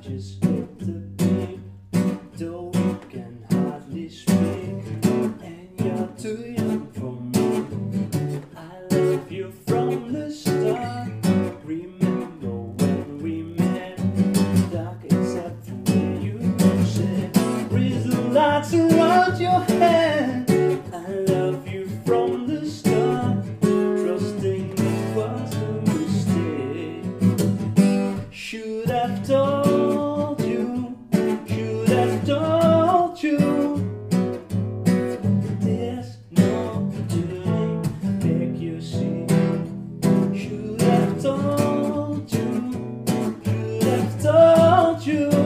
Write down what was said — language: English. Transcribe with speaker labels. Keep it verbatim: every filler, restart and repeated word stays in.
Speaker 1: just skip the beat. Though you can hardly speak, and you're too young for me. I love you from the start. Remember when we met? Dark except for where you said reason lights around your head. I love you from the start, trusting it was a mistake. Should have told you, should have told you. There's no turning back, you see. Should have told you, should have told you.